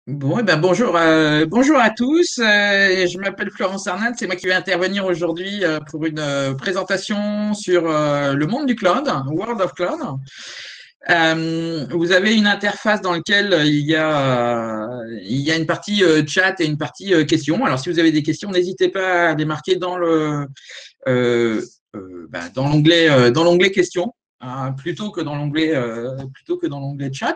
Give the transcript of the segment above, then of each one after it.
Bon, eh ben bonjour, bonjour à tous. Je m'appelle Florence Arnald. C'est moi qui vais intervenir aujourd'hui pour une présentation sur le monde du cloud, World of Cloud. Vous avez une interface dans laquelle il y a une partie chat et une partie questions. Alors, si vous avez des questions, n'hésitez pas à les marquer euh, dans l'onglet questions, plutôt que dans l'onglet chat.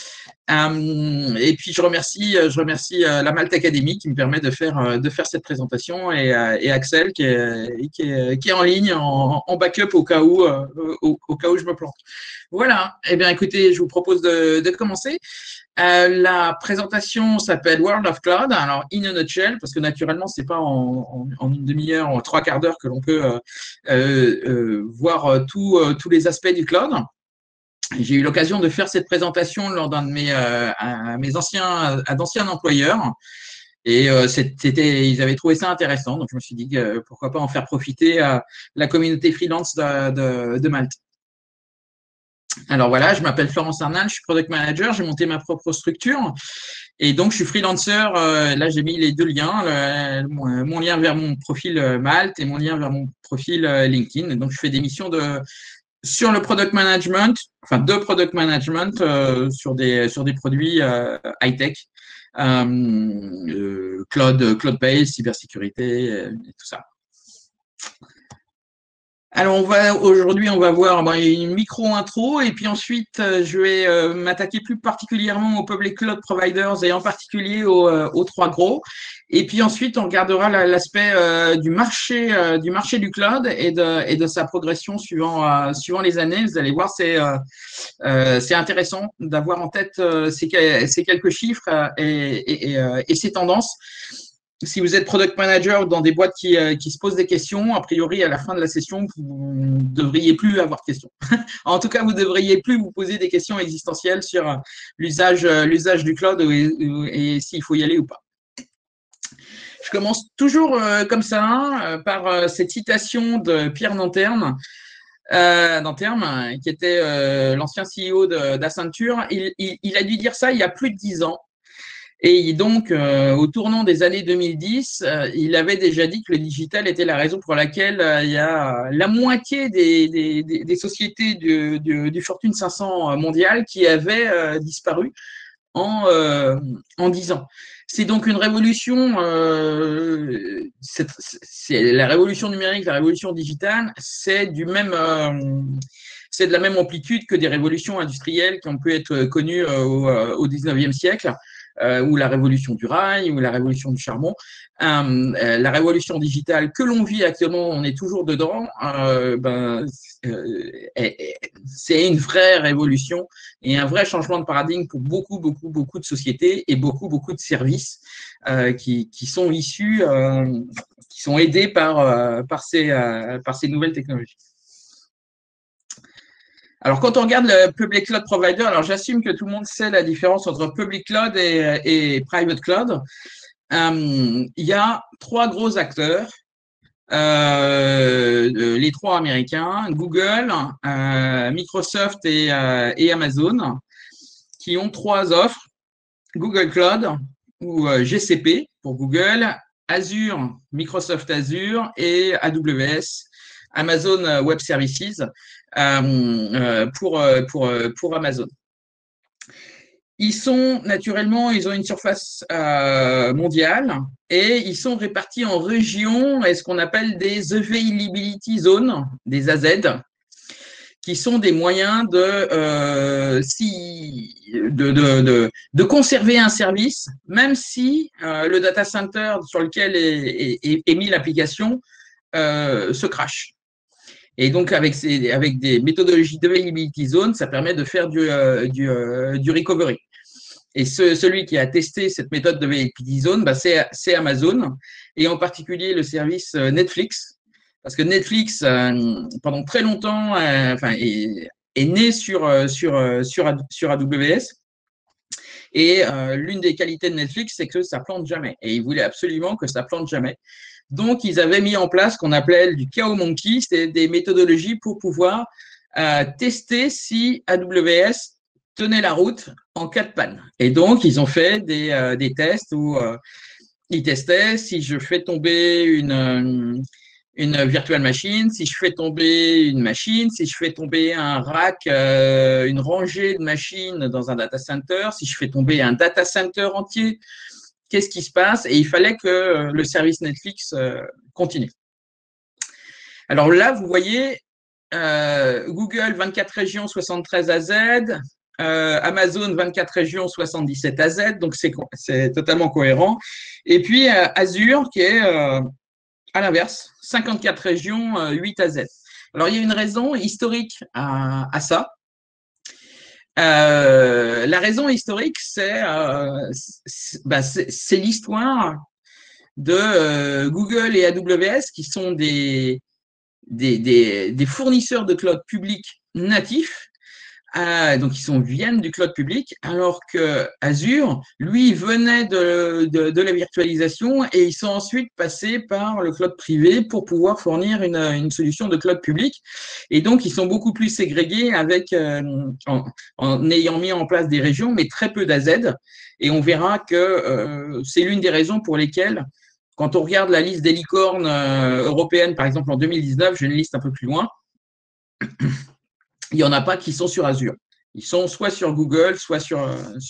Et puis je remercie la Malte Academy qui me permet de faire cette présentation et Axel qui est en ligne en backup au cas où je me plante. Voilà. Eh bien, écoutez, je vous propose de commencer. La présentation s'appelle World of Cloud. Alors, in a nutshell, parce que naturellement, c'est pas en une demi-heure, en trois quarts d'heure que l'on peut voir tous les aspects du cloud. J'ai eu l'occasion de faire cette présentation lors d'un de mes d'anciens employeurs. Et ils avaient trouvé ça intéressant. Donc, je me suis dit pourquoi pas en faire profiter la communauté freelance de Malte. Alors voilà, je m'appelle Florence Arnal, je suis product manager, j'ai monté ma propre structure. Et donc, je suis freelancer. Là, j'ai mis les deux liens, mon lien vers mon profil Malte et mon lien vers mon profil LinkedIn. Et donc, je fais des missions sur le product management, enfin de product management sur des produits high-tech, cloud-based, cybersécurité, et tout ça. Alors, aujourd'hui, on va voir une micro-intro et puis ensuite, je vais m'attaquer plus particulièrement aux public cloud providers et en particulier aux trois gros. Et puis ensuite, on regardera l'aspect du marché du cloud et de sa progression suivant les années. Vous allez voir, c'est intéressant d'avoir en tête ces quelques chiffres et ces tendances. Si vous êtes product manager dans des boîtes qui se posent des questions, a priori, à la fin de la session, vous ne devriez plus avoir de questions. En tout cas, vous ne devriez plus vous poser des questions existentielles sur l'usage du cloud et s'il faut y aller ou pas. Je commence toujours comme ça, par cette citation de Pierre Nanterme, qui était l'ancien CEO d'Accenture. Il a dû dire ça il y a plus de 10 ans. Et donc, au tournant des années 2010, il avait déjà dit que le digital était la raison pour laquelle il y a la moitié des sociétés du Fortune 500 mondial qui avaient disparu en 10 ans. C'est donc une révolution, c'est la révolution numérique, la révolution digitale, c'est de la même amplitude que des révolutions industrielles qui ont pu être connues au 19e siècle, ou la révolution du rail, ou la révolution du charbon. La révolution digitale que l'on vit actuellement, on est toujours dedans, c'est une vraie révolution et un vrai changement de paradigme pour beaucoup, beaucoup, beaucoup de sociétés et beaucoup, beaucoup de services qui sont issus, qui sont aidés par ces nouvelles technologies. Alors, quand on regarde le public cloud provider, alors j'assume que tout le monde sait la différence entre public cloud et private cloud. Il y a trois gros acteurs, les trois américains, Google, Microsoft et Amazon, qui ont trois offres: Google Cloud ou GCP pour Google, Azure, Microsoft Azure et AWS, Amazon Web Services, pour Amazon. Ils ont une surface mondiale et ils sont répartis en régions et ce qu'on appelle des Availability Zones, des AZ, qui sont des moyens de conserver un service, même si le data center sur lequel est mis l'application se crache. Et donc, avec des méthodologies d'availability zone, ça permet de faire du recovery. Et celui qui a testé cette méthode d'availability zone, c'est Amazon, et en particulier le service Netflix, parce que Netflix, pendant très longtemps, est né sur AWS. Et l'une des qualités de Netflix, c'est que ça plante jamais. Et ils voulaient absolument que ça plante jamais. Donc, ils avaient mis en place ce qu'on appelait du Cow Monkey, c'était des méthodologies pour pouvoir tester si AWS tenait la route en cas de panne. Et donc, ils ont fait des tests où ils testaient si je fais tomber une virtual machine, si je fais tomber une machine, si je fais tomber un rack, une rangée de machines dans un data center, si je fais tomber un data center entier, qu'est-ce qui se passe? Et il fallait que le service Netflix continue. Alors là, vous voyez, Google, 24 régions, 73 AZ, Amazon, 24 régions, 77 AZ, donc c'est totalement cohérent. Et puis Azure, qui est à l'inverse, 54 régions, 8 AZ. Alors, il y a une raison historique à ça. La raison historique, c'est l'histoire de Google et AWS, qui sont des fournisseurs de cloud public natifs. Donc, viennent du cloud public, alors que Azure, lui, venait de la virtualisation et ils sont ensuite passés par le cloud privé pour pouvoir fournir une solution de cloud public. Et donc, ils sont beaucoup plus ségrégés en ayant mis en place des régions, mais très peu d'AZ. Et on verra que c'est l'une des raisons pour lesquelles, quand on regarde la liste des licornes européennes, par exemple en 2019, j'ai une liste un peu plus loin, il n'y en a pas qui sont sur Azure. Ils sont soit sur Google, soit sur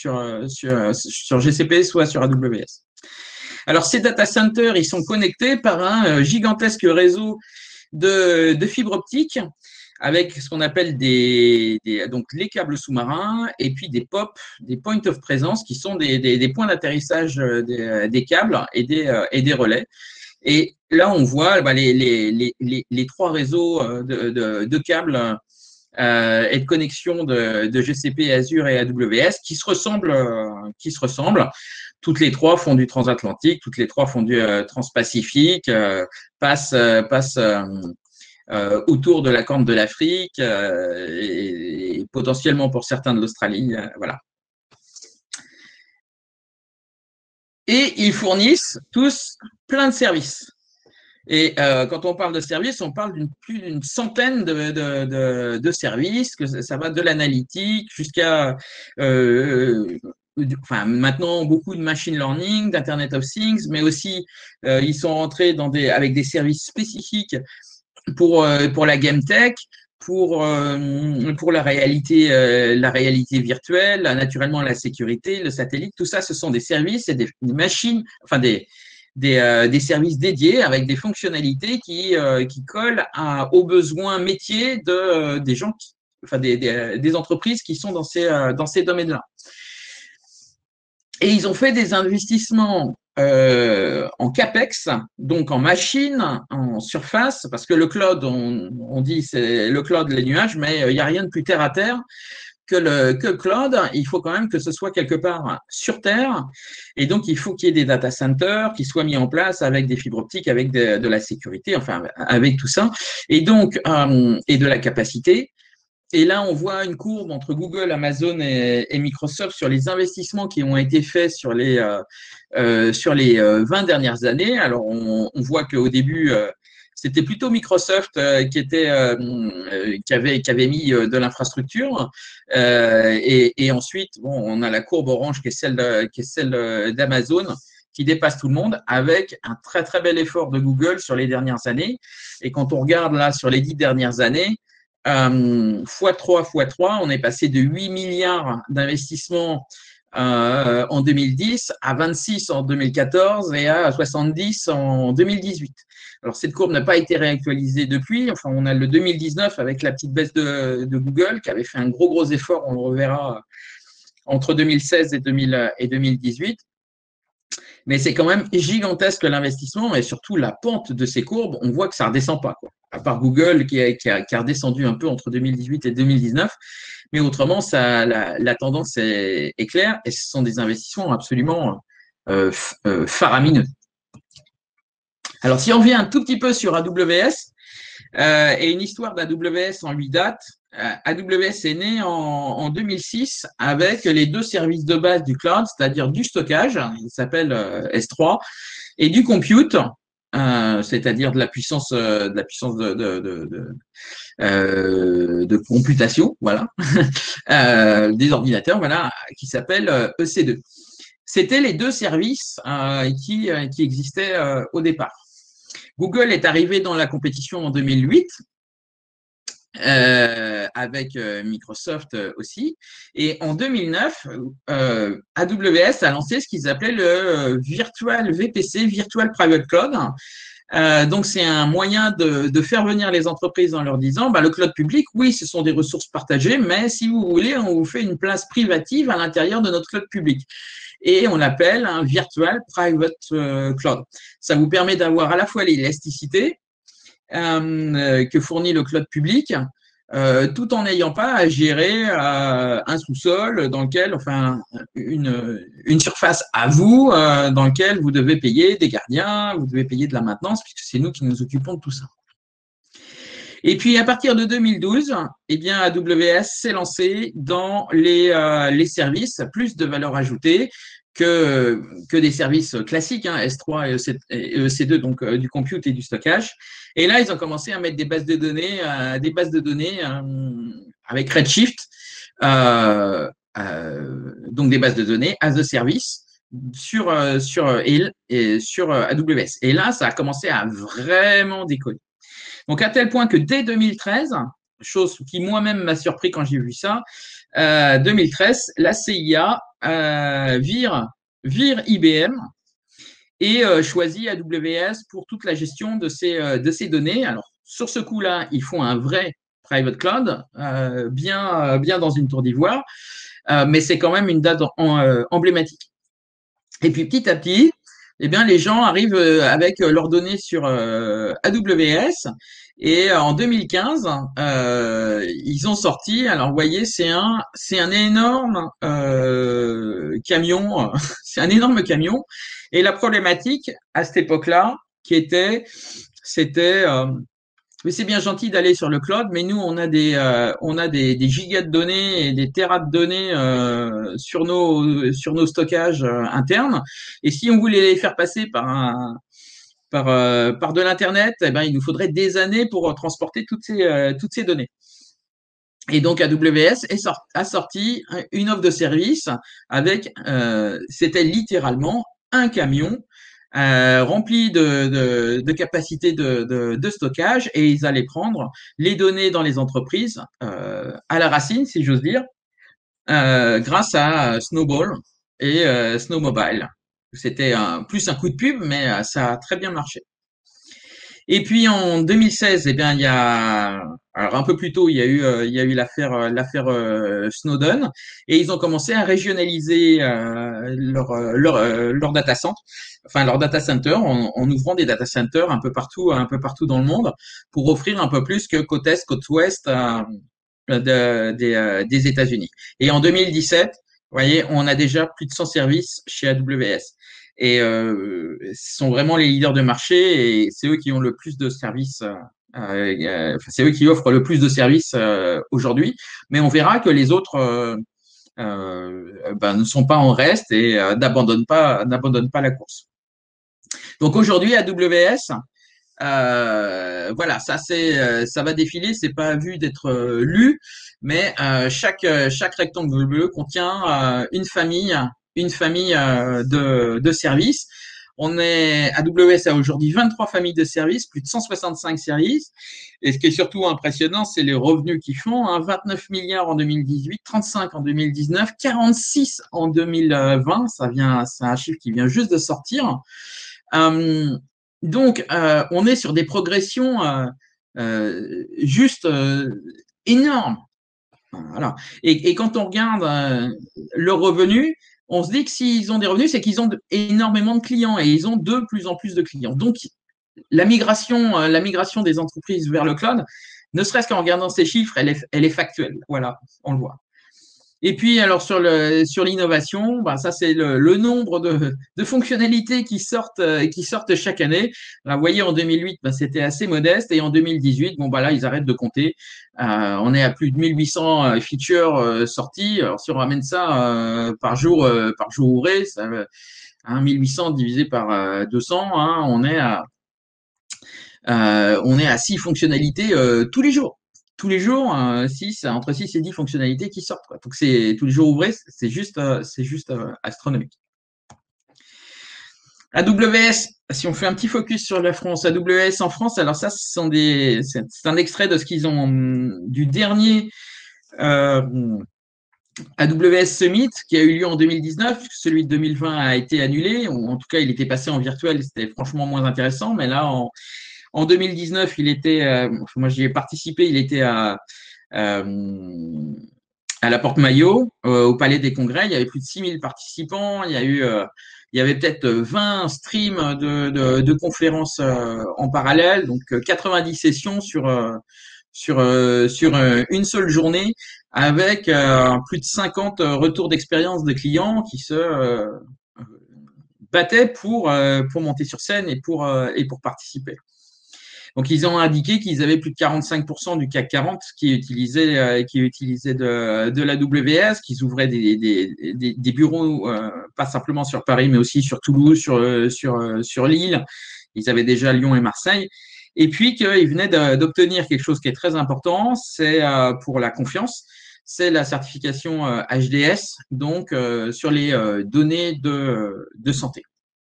GCP, soit sur AWS. Alors, ces data centers, ils sont connectés par un gigantesque réseau de fibres optiques avec ce qu'on appelle donc les câbles sous-marins et puis des POP, des points of presence, qui sont des points d'atterrissage des câbles et des relais. Et là, on voit les trois réseaux de câbles et de connexion de GCP, Azure et AWS qui se ressemblent. Toutes les trois font du transatlantique, toutes les trois font du transpacifique, passent autour de la corne de l'Afrique et potentiellement pour certains de l'Australie. Voilà. Et ils fournissent tous plein de services. Et quand on parle de services, on parle plus d'une centaine de services, que ça va de l'analytique jusqu'à maintenant beaucoup de machine learning, d'Internet of Things, mais aussi ils sont rentrés avec des services spécifiques pour la game tech, pour la réalité virtuelle, naturellement la sécurité, le satellite, tout ça, ce sont des services et des machines, enfin des services dédiés avec des fonctionnalités qui collent aux besoins métiers des gens, des entreprises qui sont dans ces domaines-là. Et ils ont fait des investissements en CAPEX, donc en machines, en surface, parce que le cloud, on dit c'est le cloud, les nuages, mais il n'y a rien de plus terre à terre que le cloud. Il faut quand même que ce soit quelque part sur Terre. Et donc, il faut qu'il y ait des data centers qui soient mis en place avec des fibres optiques, avec de la sécurité, enfin, avec tout ça. Et donc, et de la capacité. Et là, on voit une courbe entre Google, Amazon et Microsoft sur les investissements qui ont été faits sur les 20 dernières années. Alors, on voit qu'au début, c'était plutôt Microsoft qui avait mis de l'infrastructure. Et ensuite, on a la courbe orange qui est celle d'Amazon, qui dépasse tout le monde, avec un très, très bel effort de Google sur les dernières années. Et quand on regarde là sur les 10 dernières années, x3, on est passé de 8 milliards d'investissements en 2010 à 26 en 2014 et à 70 en 2018. Alors, cette courbe n'a pas été réactualisée depuis. Enfin, on a le 2019 avec la petite baisse de Google qui avait fait un gros effort, on le reverra, entre 2016 et 2018. Mais c'est quand même gigantesque l'investissement et surtout la pente de ces courbes, on voit que ça ne redescend pas, quoi. À part Google qui a redescendu un peu entre 2018 et 2019. Mais autrement, la tendance est claire et ce sont des investissements absolument faramineux. Alors, si on revient un tout petit peu sur AWS et une histoire d'AWS en 8 dates, AWS est né en 2006 avec les deux services de base du cloud, c'est-à-dire du stockage, il s'appelle S3, et du compute. c'est-à-dire de la puissance, de computation, voilà, des ordinateurs, voilà, qui s'appelle EC2. C'était les deux services qui existaient au départ. Google est arrivé dans la compétition en 2008 avec Microsoft aussi. Et en 2009, AWS a lancé ce qu'ils appelaient le Virtual VPC, Virtual Private Cloud. Donc, c'est un moyen de faire venir les entreprises en leur disant, bah, le cloud public, oui, ce sont des ressources partagées, mais si vous voulez, on vous fait une place privative à l'intérieur de notre cloud public. Et on l'appelle un Virtual Private Cloud. Ça vous permet d'avoir à la fois l'élasticité que fournit le cloud public, tout en n'ayant pas à gérer un sous-sol dans lequel, enfin, une surface à vous, dans lequel vous devez payer des gardiens, vous devez payer de la maintenance, puisque c'est nous qui nous occupons de tout ça. Et puis, à partir de 2012, eh bien, AWS s'est lancé dans les services à plus de valeur ajoutée que des services classiques, hein, S3 et EC2, donc du compute et du stockage. Et là, ils ont commencé à mettre des bases de données, avec Redshift, donc des bases de données as a service sur AWS. Et là, ça a commencé à vraiment décoller. Donc, à tel point que dès 2013, chose qui moi-même m'a surpris quand j'ai vu ça, 2013, la CIA vire IBM et choisit AWS pour toute la gestion de ces données. Alors, sur ce coup-là, ils font un vrai private cloud, bien dans une tour d'ivoire, mais c'est quand même une date emblématique. Et puis, petit à petit, eh bien, les gens arrivent avec leurs données sur AWS. Et en 2015, ils ont sorti. Alors, vous voyez, c'est un énorme camion. C'est un énorme camion. Et la problématique à cette époque-là, c'était mais c'est bien gentil d'aller sur le cloud, mais nous, on a des gigas de données et des terras de données sur nos stockages internes. Et si on voulait les faire passer par de l'internet, eh ben, il nous faudrait des années pour transporter toutes ces données. Et donc AWS a sorti une offre de service avec, c'était littéralement un camion rempli de capacités de stockage, et ils allaient prendre les données dans les entreprises à la racine, si j'ose dire, grâce à Snowball et Snowmobile. C'était plus un coup de pub, mais ça a très bien marché. Et puis en 2016, eh bien, alors un peu plus tôt, il y a eu l'affaire Snowden, et ils ont commencé à régionaliser leur data center, enfin leur data center, en ouvrant des data centers un peu partout dans le monde, pour offrir un peu plus que côte est, côte ouest des États-Unis. Et en 2017, vous voyez, on a déjà plus de 100 services chez AWS. Et ce sont vraiment les leaders de marché, et c'est eux qui ont le plus de services. C'est eux qui offrent le plus de services aujourd'hui. Mais on verra que les autres ne sont pas en reste et n'abandonnent pas la course. Donc aujourd'hui, AWS, voilà, ça va défiler, c'est pas à vue d'être lu, mais chaque rectangle bleu contient une famille de services. AWS a aujourd'hui 23 familles de services, plus de 165 services. Et ce qui est surtout impressionnant, c'est les revenus qu'ils font, hein, 29 milliards en 2018, 35 en 2019, 46 en 2020. C'est un chiffre qui vient juste de sortir. Donc, on est sur des progressions juste énormes. Voilà. Et quand on regarde leurs revenus, on se dit que s'ils ont des revenus, c'est qu'ils ont énormément de clients, et ils ont de plus en plus de clients. Donc, la migration des entreprises vers le cloud, ne serait-ce qu'en regardant ces chiffres, elle est factuelle. Voilà, on le voit. Et puis, alors, sur l'innovation, ça, c'est le nombre de fonctionnalités qui sortent chaque année. Là, vous voyez, en 2008, c'était assez modeste, et en 2018, là, ils arrêtent de compter. On est à plus de 1800 features sorties. Alors, si on ramène ça par jour ouvré, ça, 1800 divisé par 200, hein, on est à on est à 6 fonctionnalités tous les jours. Tous les jours, entre 6 et 10 fonctionnalités qui sortent, quoi. Donc, c'est tous les jours ouvrés, c'est juste astronomique. AWS, si on fait un petit focus sur la France, AWS en France, alors ça, c'est un extrait de ce qu'ils ont du dernier AWS Summit qui a eu lieu en 2019, puisque celui de 2020 a été annulé, ou en tout cas, il était passé en virtuel, c'était franchement moins intéressant, mais là, en 2019, moi j'y ai participé, il était à la Porte Maillot, au Palais des Congrès. Il y avait plus de 6000 participants. Il y avait peut-être 20 streams de conférences en parallèle, donc 90 sessions sur une seule journée, avec plus de 50 retours d'expérience de clients qui se battaient pour monter sur scène et pour participer. Donc, ils ont indiqué qu'ils avaient plus de 45% du CAC 40 qui utilisait de l'AWS, qu'ils ouvraient des bureaux, pas simplement sur Paris, mais aussi sur Toulouse, sur Lille. Ils avaient déjà Lyon et Marseille. Et puis qu'ils venaient d'obtenir quelque chose qui est très important, c'est pour la confiance, c'est la certification HDS, donc sur les données de santé.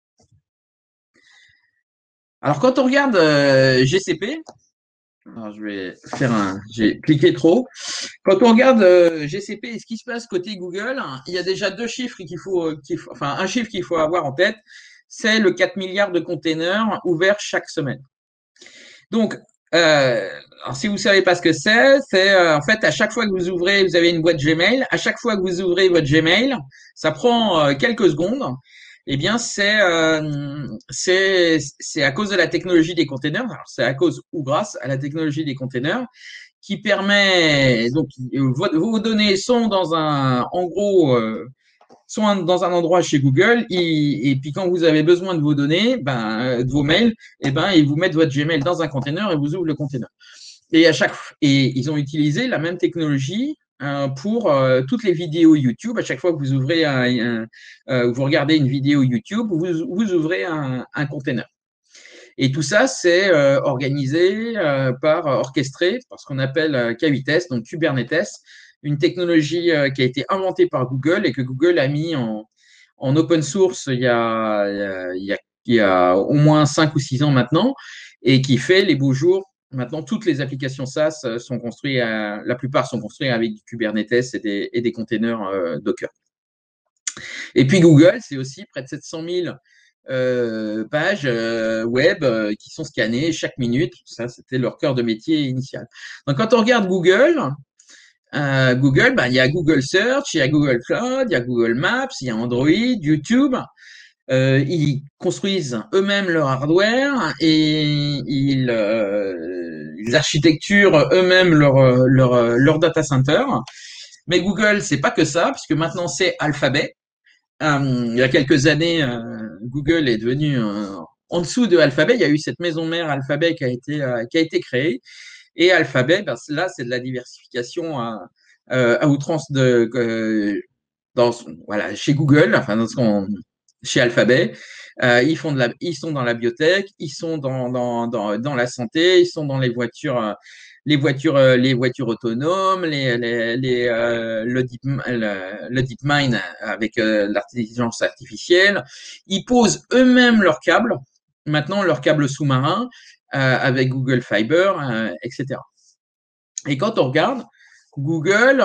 Alors, quand on regarde GCP, alors j'ai cliqué trop. Quand on regarde GCP et ce qui se passe côté Google, il y a déjà deux chiffres un chiffre qu'il faut avoir en tête, c'est le 4 milliards de containers ouverts chaque semaine. Donc, alors si vous savez pas ce que c'est en fait à chaque fois que vous avez une boîte Gmail, à chaque fois que vous ouvrez votre Gmail, ça prend quelques secondes. Eh bien, c'est à cause de la technologie des containers. Alors, c'est à cause ou grâce à la technologie des containers qui permet donc vos données sont sont dans un endroit chez Google et puis quand vous avez besoin de vos données, de vos mails, ils vous mettent votre Gmail dans un container et vous ouvrent le container. Et ils ont utilisé la même technologie pour toutes les vidéos YouTube. À chaque fois que vous ouvrez vous regardez une vidéo YouTube, vous ouvrez un container. Et tout ça, c'est orchestré par ce qu'on appelle K8S, donc Kubernetes, une technologie qui a été inventée par Google et que Google a mis en open source il y a au moins 5 ou 6 ans maintenant et qui fait les beaux jours. Maintenant, toutes les applications SaaS sont construites, la plupart sont construites avec du Kubernetes et des containers Docker. Et puis Google, c'est aussi près de 700 000 pages web qui sont scannées chaque minute. Ça, c'était leur cœur de métier initial. Donc, quand on regarde Google, il y a Google Search, il y a Google Cloud, il y a Google Maps, il y a Android, YouTube. Ils construisent eux-mêmes leur hardware et ils architecturent eux-mêmes leur data center. Mais Google, c'est pas que ça, puisque maintenant c'est Alphabet. Il y a quelques années, Google est devenu en dessous de Alphabet. Il y a eu cette maison mère Alphabet qui a été créée. Et Alphabet, là, c'est de la diversification à outrance chez Google, chez Alphabet. Ils sont dans la biotech, ils sont dans la santé, ils sont dans les voitures autonomes, le DeepMind avec l'intelligence artificielle. Ils posent eux-mêmes leurs câbles, maintenant leurs câbles sous-marins avec Google Fiber, etc. Et quand on regarde Google,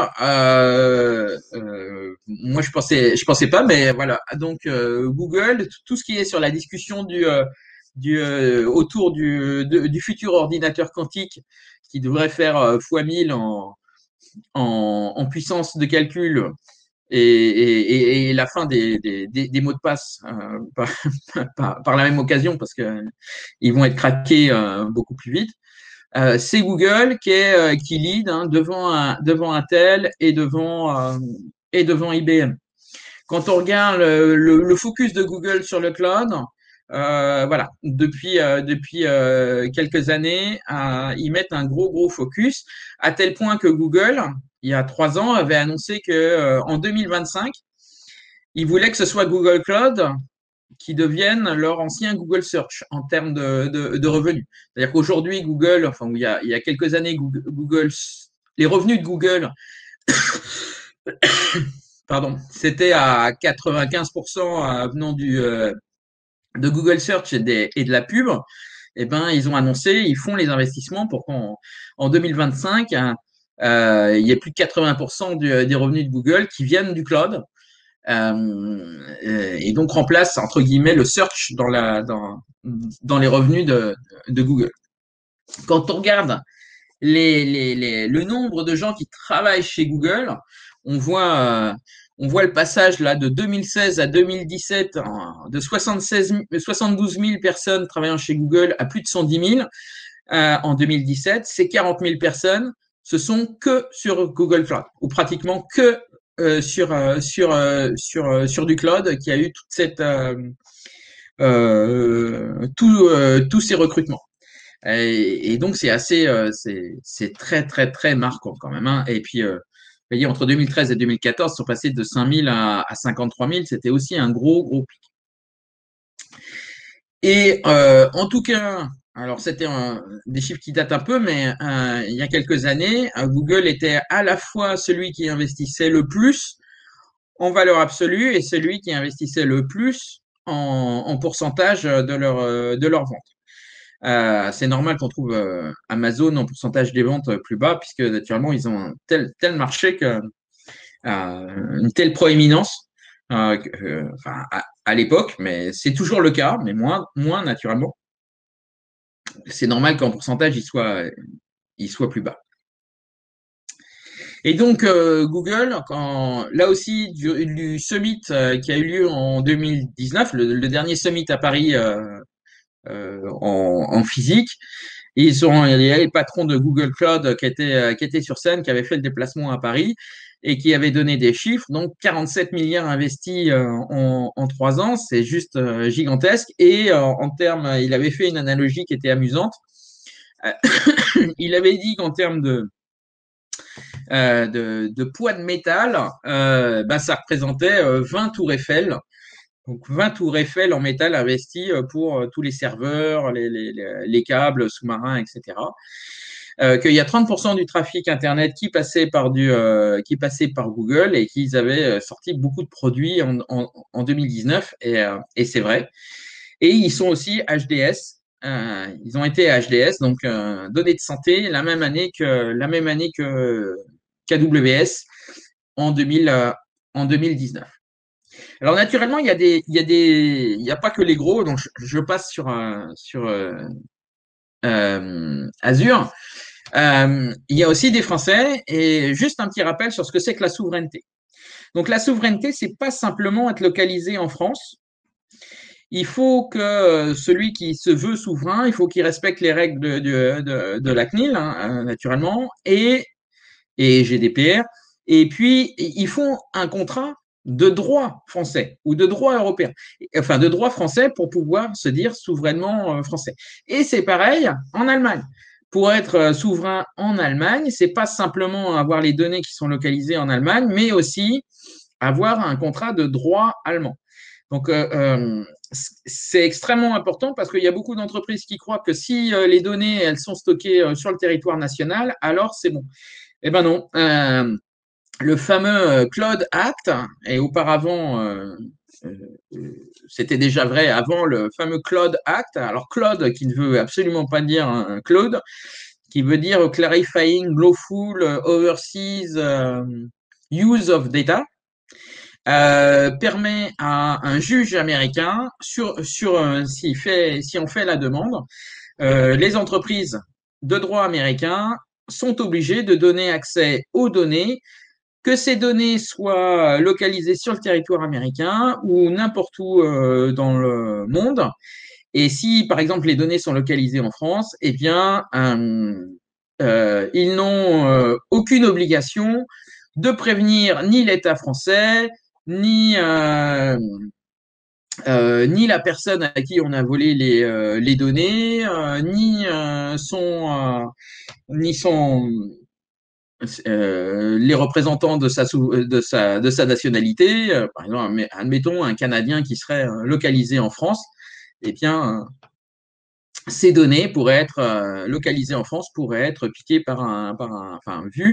moi je pensais pas, mais voilà. Donc Google, tout ce qui est sur la discussion autour du futur ordinateur quantique qui devrait faire fois 1000 en puissance de calcul et la fin des mots de passe par la même occasion parce que ils vont être craqués beaucoup plus vite. C'est Google qui lead devant Intel et devant IBM. Quand on regarde le focus de Google sur le cloud, depuis quelques années, ils mettent un gros focus, à tel point que Google, il y a 3 ans, avait annoncé que en 2025, ils voulaient que ce soit Google Cloud qui deviennent leur ancien Google Search en termes de revenus. C'est-à-dire qu'aujourd'hui, Google, enfin, il y a quelques années, Google, les revenus de Google, pardon, c'était à 95% venant de Google Search et de la pub. Eh ben, ils ont annoncé, ils font les investissements pour qu'en 2025, il y ait plus de 80% des revenus de Google qui viennent du cloud. Et donc remplace entre guillemets le search dans les revenus de Google. Quand on regarde le nombre de gens qui travaillent chez Google, on voit le passage là de 2016 à 2017 de 72 000 personnes travaillant chez Google à plus de 110 000 en 2017. Ces 40 000 personnes, ce sont que sur Google Cloud, ou pratiquement que sur du cloud qui a eu toute cette tous ces recrutements. Et donc c'est assez c'est très très très marquant quand même, hein. Et puis vous voyez, entre 2013 et 2014, ils sont passés de 5 000 à 53 000. C'était aussi un gros pic. Et en tout cas, alors c'était des chiffres qui datent un peu, mais il y a quelques années, Google était à la fois celui qui investissait le plus en valeur absolue et celui qui investissait le plus en pourcentage de leur vente. C'est normal qu'on trouve Amazon en pourcentage des ventes plus bas, puisque naturellement, ils ont un tel marché que une telle proéminence enfin, à l'époque, mais c'est toujours le cas, mais moins naturellement. C'est normal qu'en pourcentage, il soit plus bas. Et donc, Google, là aussi, du summit qui a eu lieu en 2019, le dernier summit à Paris en physique, il y avait le patron de Google Cloud qui était sur scène, qui avait fait le déplacement à Paris et qui avait donné des chiffres. Donc, 47 milliards investis en 3 ans, c'est juste gigantesque. Et en termes, il avait fait une analogie qui était amusante. Il avait dit qu'en termes de poids de métal, ça représentait 20 tours Eiffel. Donc 20 tours Eiffel en métal investis pour tous les serveurs, les câbles sous-marins, etc. Qu'il y a 30% du trafic Internet qui passait par Google et qu'ils avaient sorti beaucoup de produits en 2019, et c'est vrai. Et ils sont aussi HDS. Ils ont été HDS, donc données de santé, la même année que KWS en 2019. Alors naturellement, il y a pas que les gros, donc je passe sur Azure. Il y a aussi des Français, et juste un petit rappel sur ce que c'est que la souveraineté. Donc la souveraineté, c'est pas simplement être localisé en France. Il faut que celui qui se veut souverain, il faut qu'il respecte les règles de la CNIL, hein, naturellement, et GDPR. Et puis, ils font un contrat de droit français ou de droit européen, enfin de droit français pour pouvoir se dire souverainement français. Et c'est pareil en Allemagne. Pour être souverain en Allemagne, c'est pas simplement avoir les données qui sont localisées en Allemagne, mais aussi avoir un contrat de droit allemand. Donc, c'est extrêmement important parce qu'il y a beaucoup d'entreprises qui croient que si les données elles sont stockées sur le territoire national, alors c'est bon. Eh ben non. Le fameux Cloud Act, et auparavant, c'était déjà vrai avant le fameux Cloud Act. Alors Cloud qui ne veut absolument pas dire un cloud, qui veut dire Clarifying Lawful Overseas Use of Data. Permet à un juge américain, si on fait la demande, les entreprises de droit américain sont obligées de donner accès aux données, que ces données soient localisées sur le territoire américain ou n'importe où dans le monde. Et si, par exemple, les données sont localisées en France, eh bien, ils n'ont aucune obligation de prévenir ni l'État français, ni la personne à qui on a volé les données, ni son les représentants de sa nationalité. Par exemple, admettons un Canadien qui serait localisé en France, eh bien, ces données pourraient être localisées en France, pourraient être piquées enfin, vues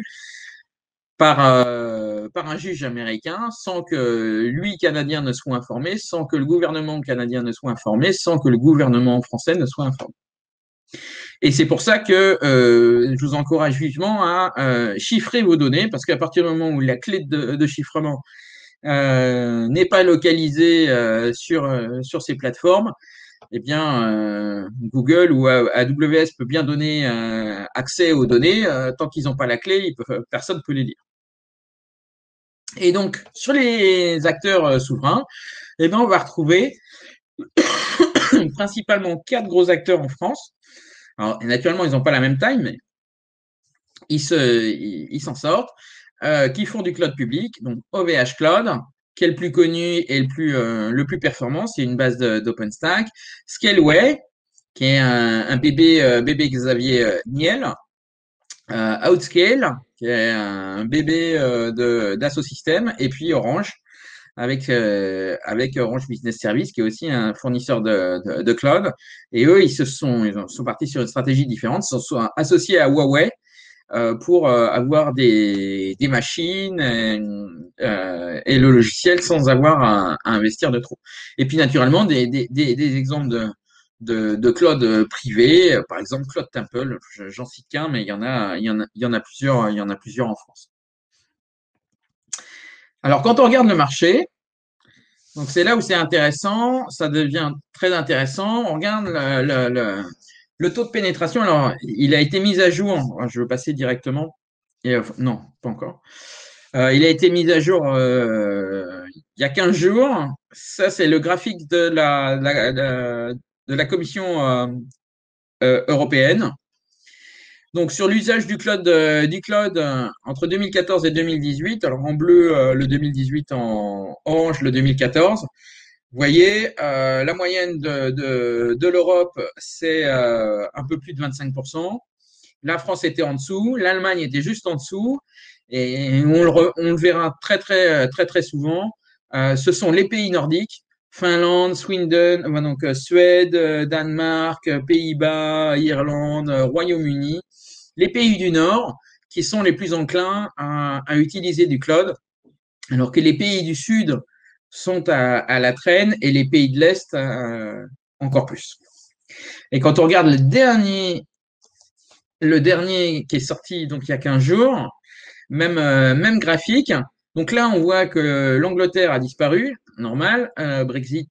par un juge américain sans que lui, Canadien, ne soit informé, sans que le gouvernement canadien ne soit informé, sans que le gouvernement français ne soit informé. Et c'est pour ça que je vous encourage vivement à chiffrer vos données, parce qu'à partir du moment où la clé de chiffrement n'est pas localisée sur ces plateformes, eh bien, Google ou AWS peut bien donner accès aux données. Tant qu'ils n'ont pas la clé, personne ne peut les lire. Et donc, sur les acteurs souverains, eh bien, on va retrouver principalement 4 gros acteurs en France. Alors, naturellement, ils n'ont pas la même taille, mais ils s'en sortent, qui font du cloud public. Donc, OVH Cloud, qui est le plus connu et le plus performant, c'est une base d'OpenStack. Scaleway, qui est un bébé Xavier Niel. Outscale, qui est un bébé d'Asso Systèmes. Et puis Orange, avec Orange Business Service, qui est aussi un fournisseur de cloud. Et eux, ils sont partis sur une stratégie différente. Ils sont associés à Huawei pour avoir des machines et le logiciel sans avoir à investir de trop. Et puis naturellement, des exemples de cloud privé, par exemple Cloud Temple, j'en cite qu'un, mais il y en a plusieurs en France. Alors quand on regarde le marché, donc c'est là où c'est intéressant, ça devient très intéressant. On regarde le taux de pénétration. Alors, il a été mis à jour. Je veux passer directement. Non, pas encore. Il a été mis à jour il y a 15 jours. Ça, c'est le graphique de la Commission européenne. Donc, sur l'usage du cloud entre 2014 et 2018, alors en bleu le 2018, en orange le 2014, vous voyez, la moyenne de l'Europe, c'est un peu plus de 25%. La France était en dessous, l'Allemagne était juste en dessous, et on le verra très, très, très, très souvent. Ce sont les pays nordiques, Finlande, Sweden, donc Suède, Danemark, Pays-Bas, Irlande, Royaume-Uni, les pays du Nord qui sont les plus enclins à utiliser du cloud, alors que les pays du Sud sont à la traîne et les pays de l'Est encore plus. Et quand on regarde le dernier qui est sorti donc il y a 15 jours, même graphique. Donc là, on voit que l'Angleterre a disparu, normal, Brexit,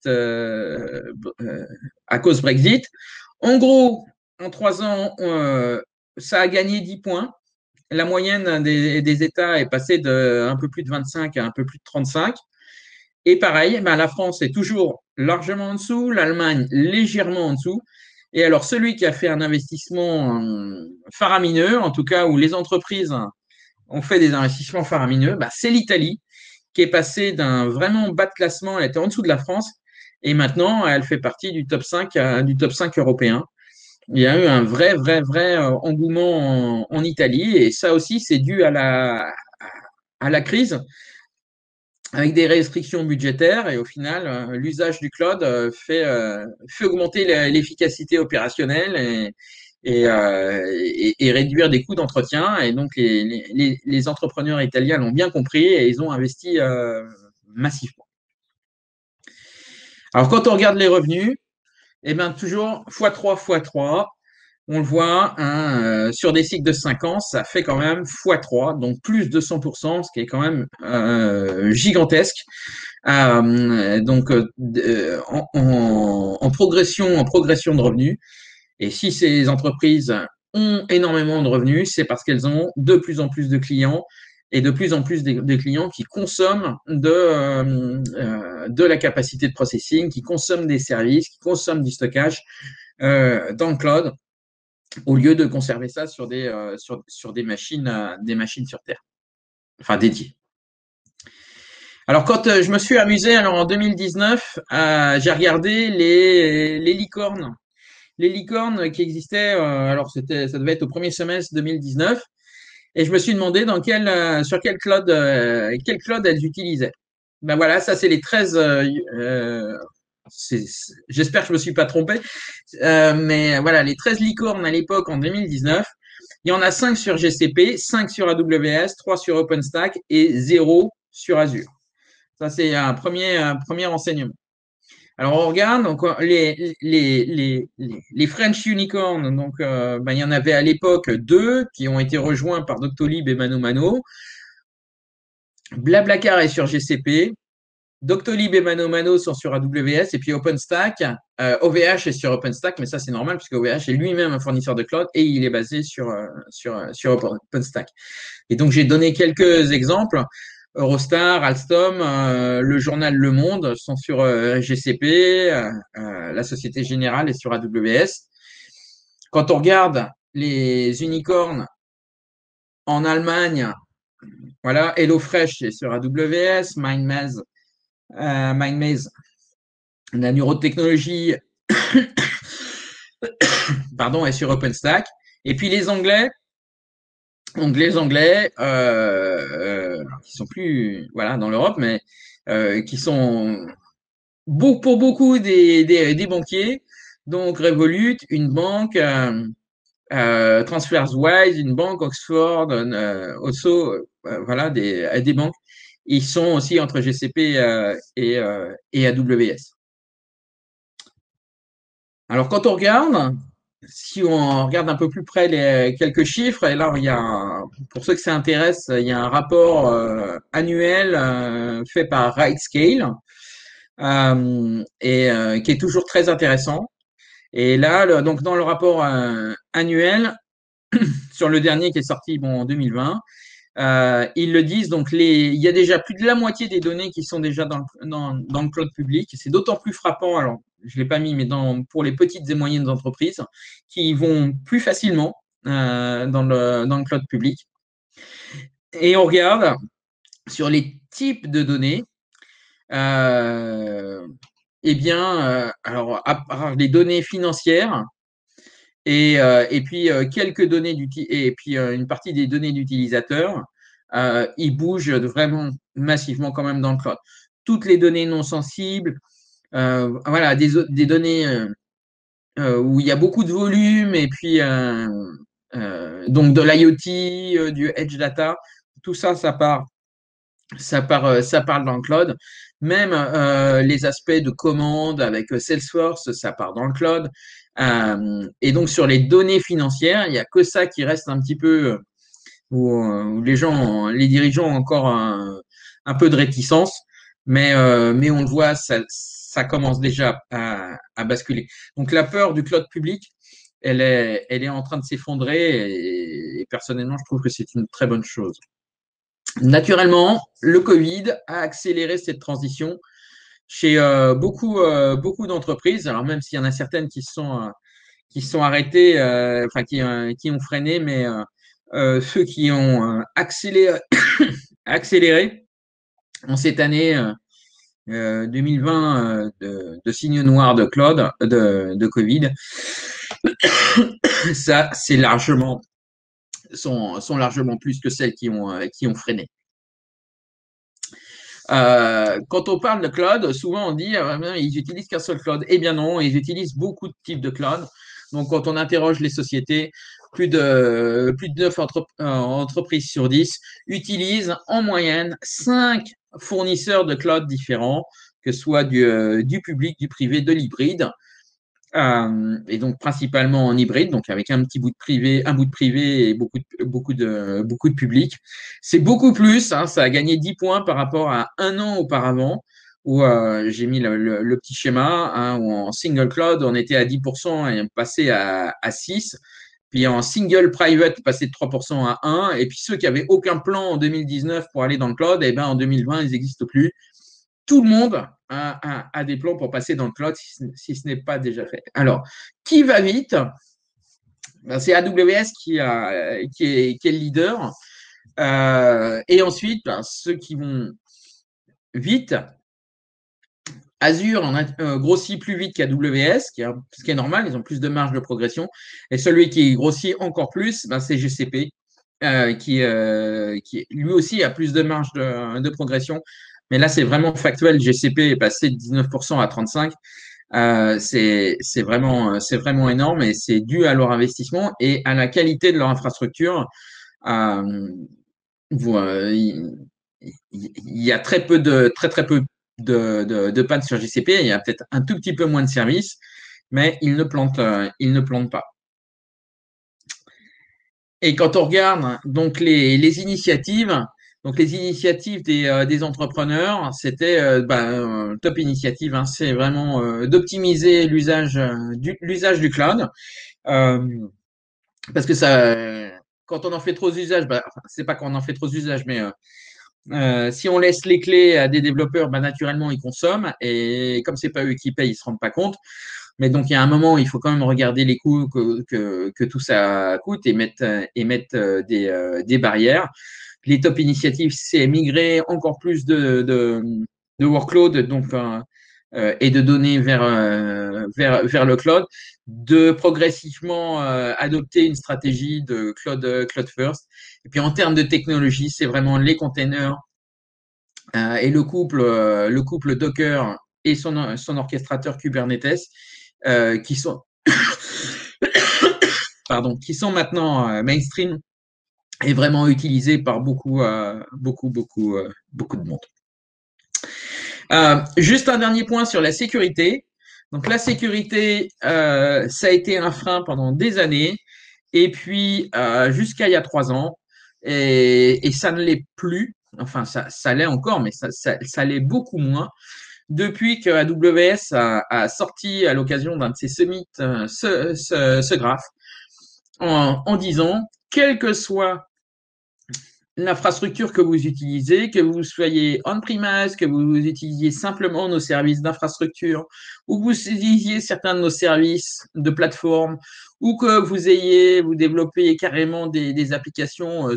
à cause Brexit. En gros, en 3 ans, ça a gagné 10 points. La moyenne des États est passée de un peu plus de 25 à un peu plus de 35. Et pareil, la France est toujours largement en dessous, l'Allemagne légèrement en dessous. Et alors, celui qui a fait un investissement faramineux, en tout cas où les entreprises ont fait des investissements faramineux, c'est l'Italie, qui est passée d'un vraiment bas de classement, elle était en dessous de la France, et maintenant, elle fait partie du top 5 européen. Il y a eu un vrai engouement en Italie, et ça aussi, c'est dû à la crise, avec des restrictions budgétaires, et au final, l'usage du cloud fait augmenter l'efficacité opérationnelle et réduire des coûts d'entretien. Et donc, les entrepreneurs italiens l'ont bien compris et ils ont investi massivement. Alors, quand on regarde les revenus, eh bien, toujours x3, x3. On le voit, sur des cycles de 5 ans, ça fait quand même x3, donc plus de 100%, ce qui est quand même gigantesque. Donc, en progression de revenus. Et si ces entreprises ont énormément de revenus, c'est parce qu'elles ont de plus en plus de clients et de plus en plus de clients qui consomment de la capacité de processing, qui consomment des services, qui consomment du stockage dans le cloud, au lieu de conserver ça sur des machines sur Terre, enfin dédiées. Alors, quand je me suis amusé, alors en 2019, j'ai regardé les licornes. Les licornes qui existaient, alors ça devait être au premier semestre 2019. Et je me suis demandé sur quel cloud elles utilisaient. Ben voilà, ça c'est les 13. J'espère que je me suis pas trompé, mais voilà, les 13 licornes à l'époque en 2019. Il y en a 5 sur GCP, 5 sur AWS, 3 sur OpenStack et 0 sur Azure. Ça c'est un premier renseignement. Alors, on regarde donc les French Unicorns. Donc, ben, il y en avait à l'époque 2 qui ont été rejoints par Doctolib et ManoMano. Blablacar est sur GCP. Doctolib et ManoMano sont sur AWS. Et puis OpenStack, OVH est sur OpenStack, mais ça c'est normal puisque OVH est lui-même un fournisseur de cloud et il est basé sur OpenStack. Et donc, j'ai donné quelques exemples. Eurostar, Alstom, le journal Le Monde sont sur GCP, la Société Générale est sur AWS. Quand on regarde les unicornes en Allemagne, voilà, HelloFresh est sur AWS, MindMaze, la neurotechnologie, pardon, est sur OpenStack. Et puis les Anglais, qui sont plus, voilà, dans l'Europe, mais qui sont pour beaucoup des banquiers. Donc Revolut, une banque, TransferWise, une banque, Oxford, also, voilà, des banques. Ils sont aussi entre GCP et AWS. Alors quand on regarde, si on regarde un peu plus près les quelques chiffres, et là il y a, pour ceux que ça intéresse, il y a un rapport annuel fait par RightScale qui est toujours très intéressant. Et là, donc dans le rapport annuel, sur le dernier qui est sorti bon, en 2020, ils le disent, donc il y a déjà plus de la moitié des données qui sont déjà dans le cloud public. C'est d'autant plus frappant, alors je ne l'ai pas mis, mais pour les petites et moyennes entreprises qui vont plus facilement dans le cloud public. Et on regarde sur les types de données. Eh bien, alors, à part les données financières et puis quelques données et puis une partie des données d'utilisateurs, ils bougent vraiment massivement quand même dans le cloud. Toutes les données non sensibles, voilà, des données où il y a beaucoup de volume et puis donc de l'IoT, du edge data, tout ça, ça parle dans le cloud. Même les aspects de commande avec Salesforce, ça part dans le cloud. Et donc sur les données financières, il n'y a que ça qui reste un petit peu où les dirigeants ont encore un peu de réticence, mais on le voit, ça commence déjà à basculer. Donc la peur du cloud public, elle est en train de s'effondrer et personnellement, je trouve que c'est une très bonne chose. Naturellement, le Covid a accéléré cette transition chez beaucoup d'entreprises. Alors même s'il y en a certaines qui sont arrêtées, enfin qui ont freiné, mais ceux qui ont accéléré en cette année 2020 de signes noirs de cloud, de Covid, ça c'est sont largement plus que celles qui ont freiné. Quand on parle de cloud, souvent on dit ils utilisent qu'un seul cloud. Eh bien non, ils utilisent beaucoup de types de cloud. Donc quand on interroge les sociétés, plus de 9 entreprises sur 10 utilisent en moyenne 5 fournisseurs de cloud différents, que ce soit du public, du privé, de l'hybride. Et donc principalement en hybride, donc avec un bout de privé et beaucoup de public. C'est beaucoup plus, hein, ça a gagné 10 points par rapport à un an auparavant, où j'ai mis le petit schéma, hein, où en single cloud, on était à 10% et on passait à 6. Puis en single private, passer de 3% à 1. Et puis ceux qui avaient aucun plan en 2019 pour aller dans le cloud, eh ben en 2020, ils n'existent plus. Tout le monde a des plans pour passer dans le cloud si ce n'est pas déjà fait. Alors, qui va vite? Ben, c'est AWS qui est le leader. Et ensuite, ben, ceux qui vont vite, Azure en a grossit plus vite qu'AWS, ce qui est normal, ils ont plus de marge de progression. Et celui qui grossit encore plus, ben, c'est GCP. qui lui aussi a plus de marge de progression. Mais là, c'est vraiment factuel. GCP est passé de 19% à 35%. C'est vraiment énorme et c'est dû à leur investissement et à la qualité de leur infrastructure. Euh, il y a très peu de panne sur GCP. Il y a peut-être un tout petit peu moins de services, mais ils ne plantent pas. Et quand on regarde donc les initiatives des entrepreneurs, c'était top initiative. Hein, c'est vraiment d'optimiser l'usage du cloud, euh, parce que ça, quand on en fait trop d'usage, c'est pas qu'on en fait trop d'usage, mais si on laisse les clés à des développeurs, naturellement ils consomment et comme c'est pas eux qui payent, ils se rendent pas compte. Mais donc, il y a un moment où il faut quand même regarder les coûts que tout ça coûte et mettre des barrières. Les top initiatives, c'est migrer encore plus de workload et de données vers le cloud, de progressivement adopter une stratégie de cloud first. Et puis, en termes de technologie, c'est vraiment les containers et le couple Docker et son orchestrateur Kubernetes qui sont qui sont maintenant mainstream et vraiment utilisés par beaucoup de monde. Juste un dernier point sur la sécurité. Donc la sécurité, ça a été un frein pendant des années, et puis jusqu'à il y a 3 ans, et ça ne l'est plus. Enfin, ça l'est encore, mais ça l'est beaucoup moins depuis que AWS a sorti à l'occasion d'un de ses summits ce graphe en disant, quelle que soit l'infrastructure que vous utilisez, que vous soyez on-premise, que vous utilisiez simplement nos services d'infrastructure, ou que vous utilisiez certains de nos services de plateforme, ou que vous développez carrément des applications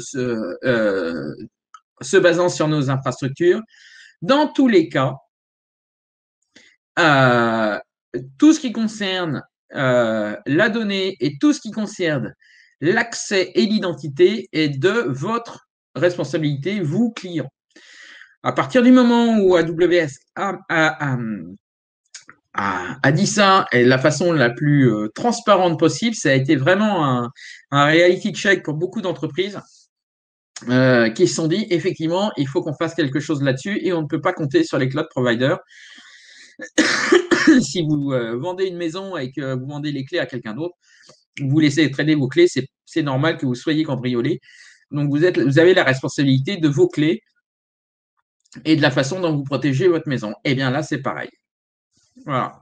se basant sur nos infrastructures, dans tous les cas, euh, tout ce qui concerne la donnée et tout ce qui concerne l'accès et l'identité est de votre responsabilité, vous, clients. À partir du moment où AWS a dit ça et de la façon la plus transparente possible, ça a été vraiment un reality check pour beaucoup d'entreprises qui se sont dit, effectivement, il faut qu'on fasse quelque chose là-dessus et on ne peut pas compter sur les cloud providers. Si vous vendez une maison et que vous vendez les clés à quelqu'un d'autre, vous laissez traîner vos clés, c'est normal que vous soyez cambriolé. Donc, vous avez la responsabilité de vos clés et de la façon dont vous protégez votre maison. Et bien là, c'est pareil. Voilà.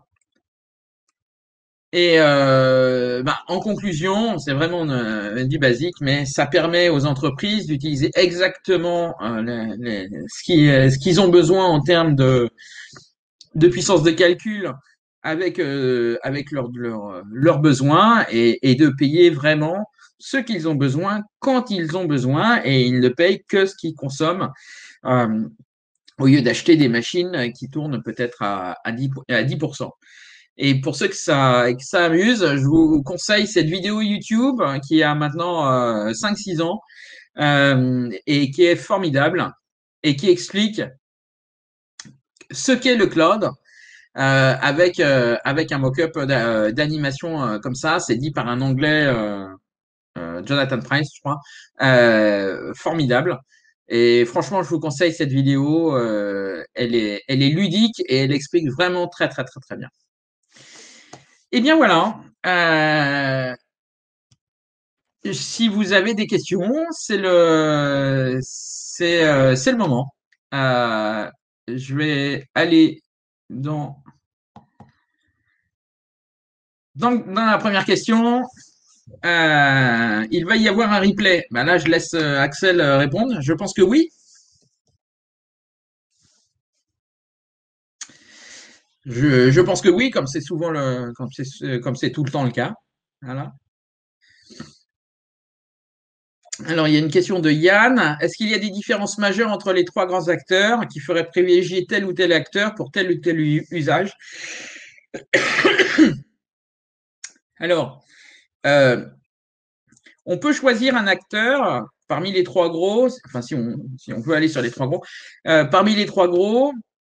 Et en conclusion, c'est vraiment du basique, mais ça permet aux entreprises d'utiliser exactement ce qu'ils ont besoin en termes de puissance de calcul avec leurs besoins et de payer vraiment ce qu'ils ont besoin quand ils ont besoin et ils ne payent que ce qu'ils consomment au lieu d'acheter des machines qui tournent peut-être à 10%. Et pour ceux que ça amuse, je vous conseille cette vidéo YouTube qui a maintenant 5-6 ans et qui est formidable et qui explique ce qu'est le cloud avec un mock-up d'animation comme ça. C'est dit par un Anglais, Jonathan Price, je crois. Formidable. Et franchement, je vous conseille cette vidéo. Elle est ludique et elle explique vraiment très, très, très, très bien. Eh bien voilà. Si vous avez des questions, c'est le moment. Je vais aller dans la première question. Il va y avoir un replay. Ben là, je laisse Axel répondre. Je pense que oui. Je pense que oui, comme c'est souvent comme c'est tout le temps le cas. Voilà. Alors, il y a une question de Yann. Est-ce qu'il y a des différences majeures entre les trois grands acteurs qui feraient privilégier tel ou tel acteur pour tel ou tel usage? Alors, on peut choisir un acteur parmi les trois gros, enfin si on veut aller sur les trois gros, parmi les trois gros,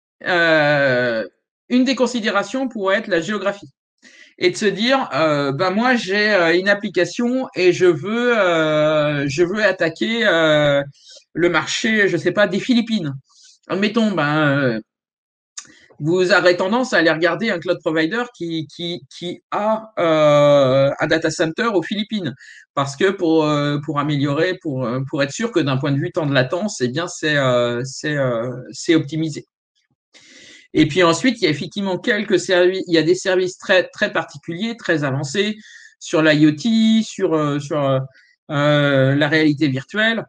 une des considérations pourrait être la géographie et de se dire, ben moi j'ai une application et je veux attaquer le marché, je sais pas, des Philippines. Admettons, vous aurez tendance à aller regarder un cloud provider qui a un data center aux Philippines. Parce que pour améliorer, pour être sûr que d'un point de vue temps de latence, eh bien, c'est optimisé. Et puis ensuite, il y a effectivement quelques services, il y a des services très, très particuliers, très avancés sur l'IoT, sur la réalité virtuelle,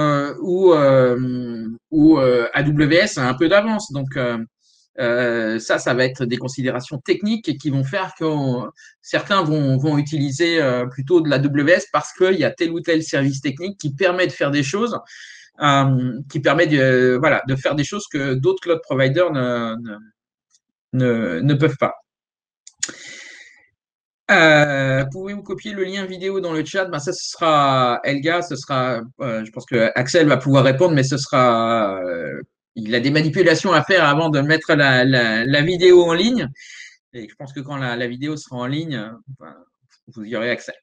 où AWS a un peu d'avance. Donc, ça va être des considérations techniques qui vont faire que certains vont utiliser plutôt de la AWS parce qu'il y a tel ou tel service technique qui permet de faire des choses, qui permet voilà, de faire des choses que d'autres cloud providers ne peuvent pas. Pouvez-vous copier le lien vidéo dans le chat? Ben, ça, ce sera Elga, ce sera, je pense que Axel va pouvoir répondre, mais ce sera, il a des manipulations à faire avant de mettre la vidéo en ligne. Et je pense que quand la vidéo sera en ligne, ben, vous y aurez accès.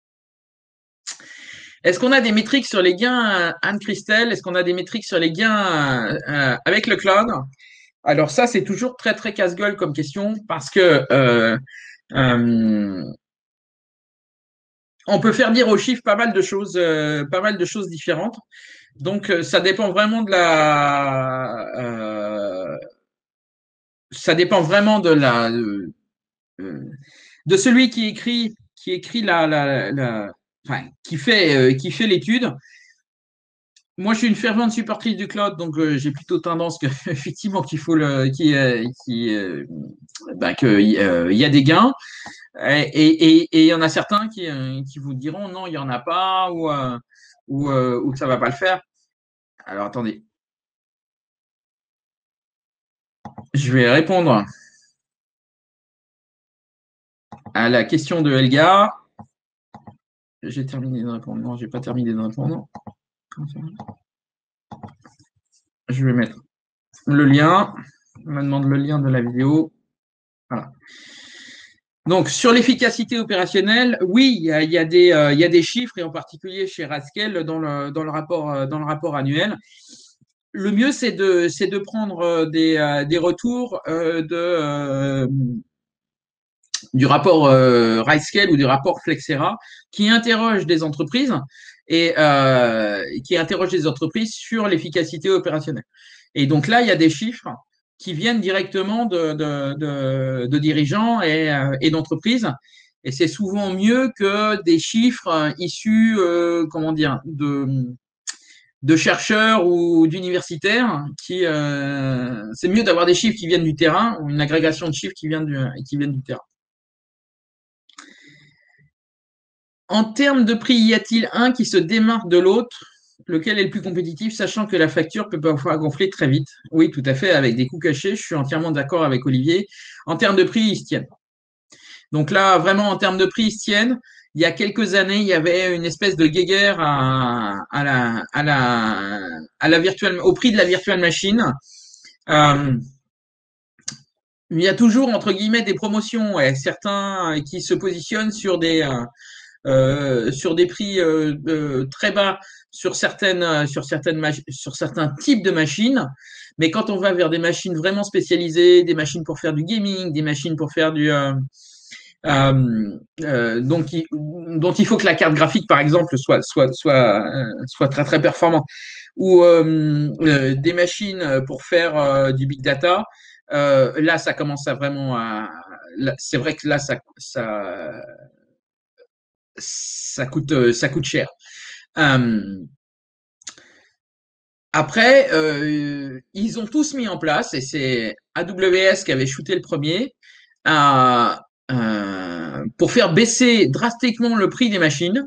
Est-ce qu'on a des métriques sur les gains, Anne-Christelle? Est-ce qu'on a des métriques sur les gains avec le cloud? Alors ça, c'est toujours très, très casse-gueule comme question parce que on peut faire dire aux chiffres pas mal de choses différentes. Donc, ça dépend vraiment ça dépend vraiment de celui qui écrit enfin, qui fait l'étude. Moi, je suis une fervente supportrice du cloud, donc j'ai plutôt tendance que effectivement qu'il faut qu'il y a des gains. Et il y en a certains qui vous diront non, il n'y en a pas ou que ça ne va pas le faire. Alors attendez, je vais répondre à la question de Elga. J'ai terminé de répondre. Non, j'ai pas terminé de répondre. Je vais mettre le lien. On me demande le lien de la vidéo. Voilà. Donc, sur l'efficacité opérationnelle, oui, il y a des chiffres, et en particulier chez Raskel dans le rapport annuel. Le mieux, c'est de prendre des retours du rapport Raskel ou du rapport Flexera qui interroge des entreprises et qui interroge des entreprises sur l'efficacité opérationnelle. Et donc là, il y a des chiffres qui viennent directement de dirigeants et d'entreprises. Et c'est souvent mieux que des chiffres issus, comment dire, de chercheurs ou d'universitaires. C'est mieux d'avoir des chiffres qui viennent du terrain ou une agrégation de chiffres qui viennent du terrain. En termes de prix, y a-t-il un qui se démarque de l'autre? Lequel est le plus compétitif, sachant que la facture peut parfois gonfler très vite? Oui, tout à fait, avec des coûts cachés. Je suis entièrement d'accord avec Olivier. En termes de prix, ils se tiennent. Donc là, vraiment, en termes de prix, ils se tiennent. Il y a quelques années, il y avait une espèce de guéguerre au prix de la virtual machine. Il y a toujours, entre guillemets, des promotions et certains qui se positionnent sur des prix très bas sur certains types de machines. Mais quand on va vers des machines vraiment spécialisées, des machines pour faire du gaming, des machines pour faire dont il faut que la carte graphique, par exemple, soit très très performante, ou des machines pour faire du big data. Là, ça commence à vraiment c'est vrai que là, ça coûte cher. Après, ils ont tous mis en place, et c'est AWS qui avait shooté le premier, pour faire baisser drastiquement le prix des machines,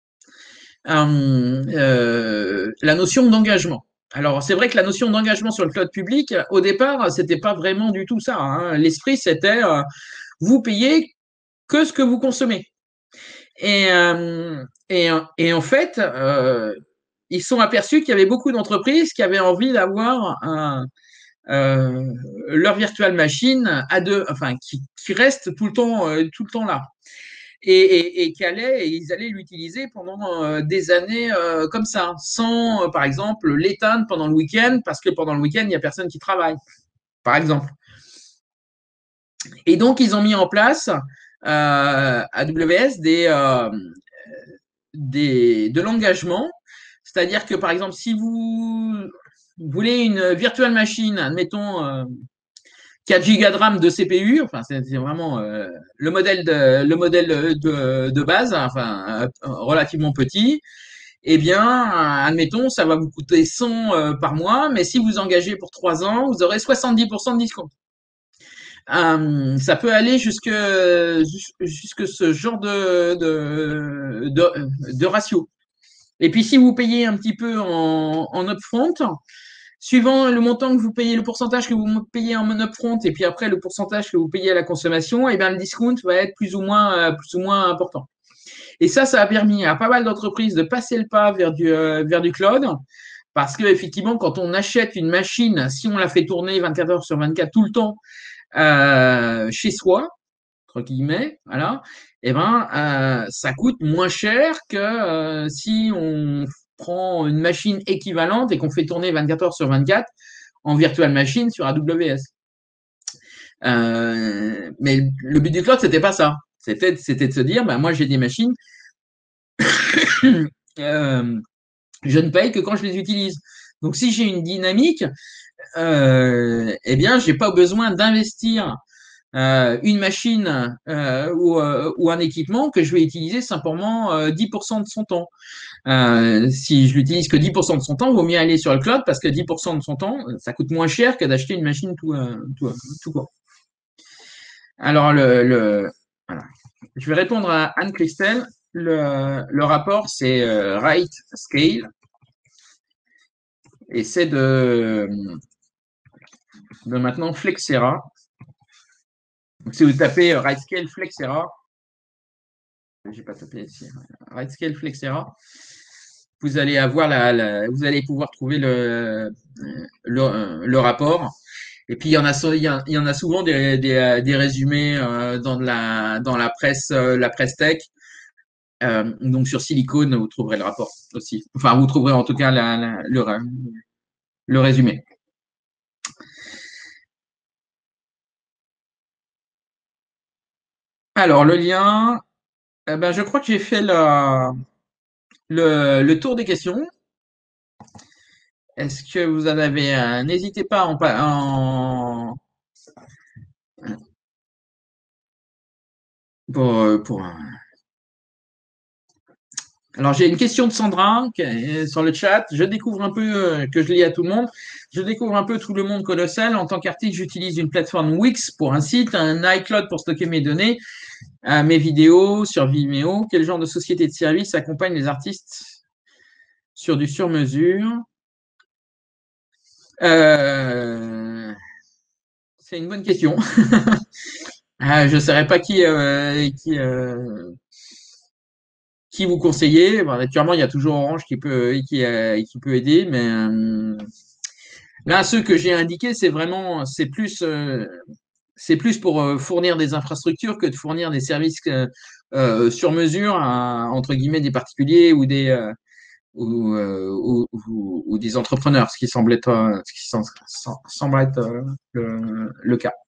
la notion d'engagement. Alors, c'est vrai que la notion d'engagement sur le cloud public, au départ, c'était pas vraiment du tout ça, hein. L'esprit, c'était vous payez que ce que vous consommez. Et en fait, ils se sont aperçus qu'il y avait beaucoup d'entreprises qui avaient envie d'avoir leur virtual machine à deux, enfin, qui reste tout le temps là. Et ils allaient l'utiliser pendant des années comme ça, sans, par exemple, l'éteindre pendant le week-end, parce que pendant le week-end, il n'y a personne qui travaille, par exemple. Et donc, ils ont mis en place AWS de l'engagement. C'est-à-dire que, par exemple, si vous voulez une virtual machine, admettons 4 gigas de RAM de CPU, enfin, c'est vraiment le modèle de base, enfin, relativement petit, eh bien, admettons, ça va vous coûter 100 par mois, mais si vous engagez pour 3 ans, vous aurez 70% de discount. Ça peut aller jusque ce genre de ratio. Et puis, si vous payez un petit peu en upfront, suivant le montant que vous payez, le pourcentage que vous payez en upfront, et puis après le pourcentage que vous payez à la consommation, et bien le discount va être plus ou moins important. Et ça a permis à pas mal d'entreprises de passer le pas vers du cloud, parce que effectivement, quand on achète une machine, si on la fait tourner 24 heures sur 24 tout le temps chez soi, entre guillemets, voilà, et ça coûte moins cher que si on prend une machine équivalente et qu'on fait tourner 24 heures sur 24 en virtual machine sur AWS. Mais le but du cloud, c'était pas ça. C'était de se dire, moi j'ai des machines, je ne paye que quand je les utilise. Donc si j'ai une dynamique, eh bien, j'ai pas besoin d'investir une machine ou un équipement que je vais utiliser simplement 10% de son temps. Si je l'utilise que 10% de son temps, il vaut mieux aller sur le cloud parce que 10% de son temps, ça coûte moins cher que d'acheter une machine tout court. Alors, voilà. Je vais répondre à Anne-Christelle. Le rapport, c'est Right Scale et c'est de maintenant Flexera. Donc, si vous tapez RightScale Flexera, j'ai pas tapé ici, RightScale Flexera, vous allez avoir vous allez pouvoir trouver le rapport. Et puis il y en a souvent des résumés dans la presse tech. Donc sur Silicon, vous trouverez le rapport aussi. Enfin, vous trouverez en tout cas le résumé. Alors le lien, je crois que j'ai fait le tour des questions. Est-ce que vous en avez un? N'hésitez pas pour Alors, j'ai une question de Sandra sur le chat. Je découvre un peu, que je lis à tout le monde, je découvre un peu tout le monde colossal. En tant qu'artiste, j'utilise une plateforme Wix pour un site, un iCloud pour stocker mes données, mes vidéos sur Vimeo. Quel genre de société de service accompagne les artistes sur du sur-mesure? C'est une bonne question. Je ne saurais pas qui vous conseiller. Naturellement, il y a toujours Orange qui peut aider, mais là, ceux que j'ai indiqués, c'est plus pour fournir des infrastructures que de fournir des services sur mesure entre guillemets des particuliers ou des entrepreneurs, ce qui semble être le cas.